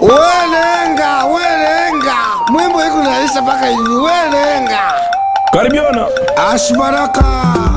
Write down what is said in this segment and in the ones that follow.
Welenga, welenga. Mwimbo hiko naisha paka hivi. Welenga. Karibiona. Ashbaraka.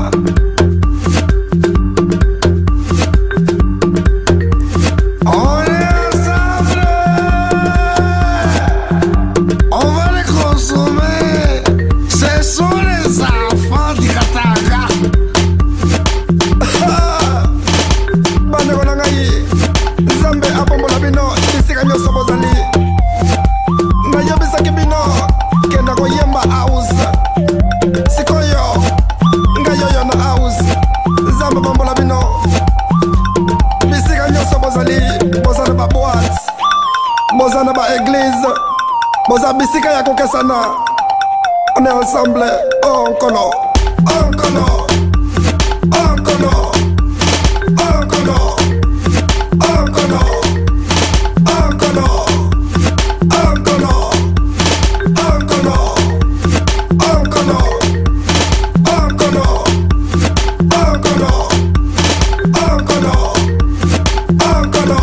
Bozana ba église, boza bisika ya kokesana. On est ensemble, on kono, on kono, on kono, on kono, on kono, on kono, on kono, on kono, on kono, on kono, on kono, on kono, on kono.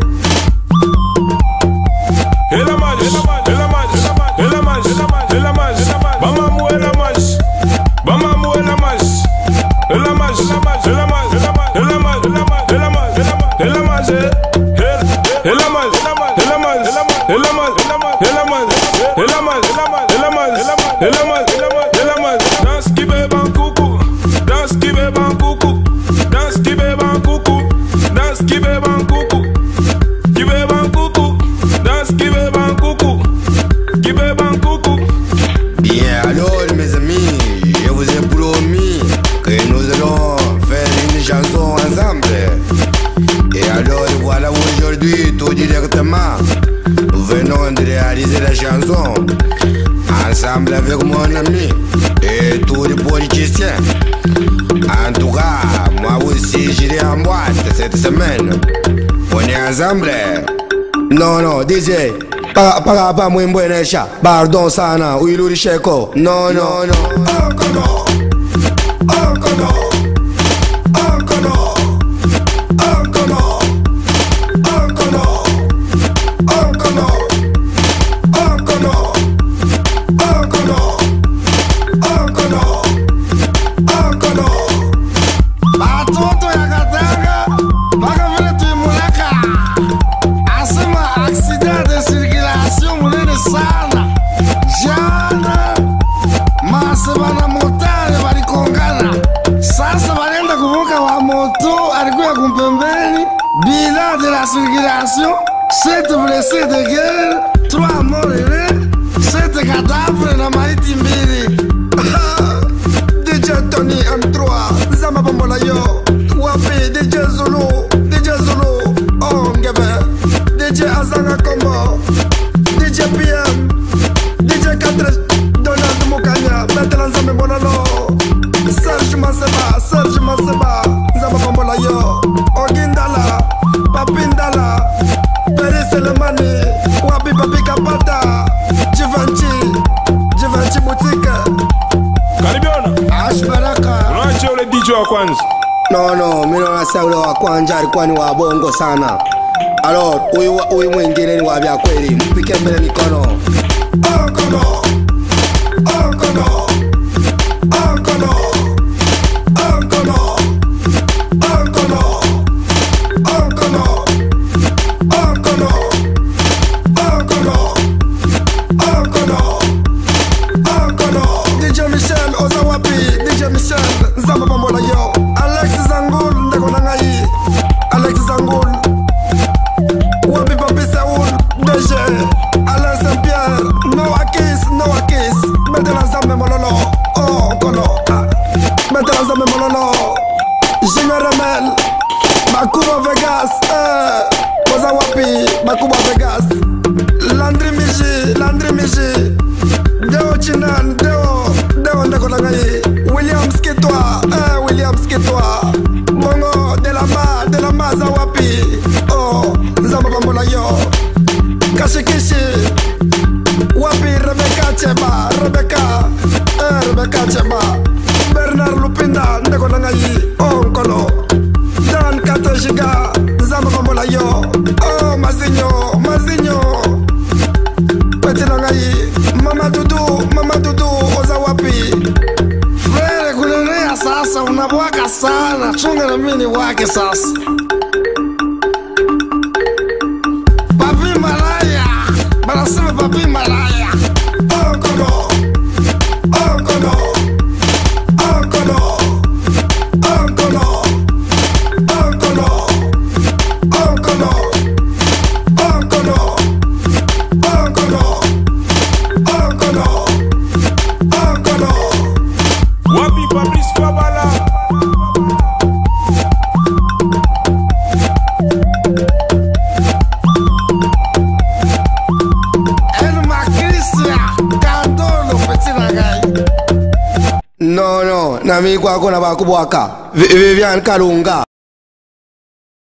Bien alors mes amis, je vous ai promis que nous allons faire une chanson ensemble. Et alors voilà aujourd'hui tout directement, nous venons de réaliser la chanson ensemble avec mon ami et tous les politiciens. En tout cas, moi aussi j'irai en boîte cette semaine. On est ensemble. Non, DJ, para mwimbo enesha. Pardon sana, uiluri sheko. No. Bilan de la circulation, 7 blessés de guerre, 3 morts et 7 cadavres na maiti mbili. DJ Tony M3, Zama Bambola yo. Wapi DJ Zulu, oh ngebe. DJ Azanga Kombo, DJ PM, DJ Katres, Donald Mukanya, Betelan Zame Bonalo, Serge Maseba, Zama Bambola yo. Ogindala, Papindala, Peri Selemani, Wapi Papi Kapata, Givenchy Boutique. Karibiona. Ashbaraka. Unache ule DJ wa kwanza. No, mimi naona ule wa kwanza alikuwa ni wa bongo sana. Alors, huyu mwingine ni wa vya kweli. Mpike mbele mikono. Onkono. DJ Michel, Zama Bambola yo. Alex Zangul, ndeko nangai. Alex Zangul. Wapi Papi Saoul, DG. Alain Saint-Pierre, Noah Kiss. Maintenant Zame Mololo, oh Kono. Maintenant Zame Mololo. Junior Remel, Bakuba Vegas, Boza Wapi, Bakuba Vegas. Landry Miji. Deo Chinan, Deo ndeko nangai. Williams Kitwa, Mongo de la Maza Wapi, oh, Zama Bambola yo. Kashikishi, Wapi Rebecca Cheba, Bernard Lupinda, ndeko nangai, oh Nkolo. Dan Katashiga, Zama Bambola yo, oh Mazinho. Petina ngai, mama dudu, oza wapi? Frere kunenea sasa, unabwaka sana, chunga na mini wake sasa. Papi malaya, banasema papi malaya. Onkono, onkono, onkono, onkono, onkono, onkono, onkono, onkono, onkono, onkono. Wapi Fabrice Fabala. No, na mi kwako na bakubwaka Vivian Kalunga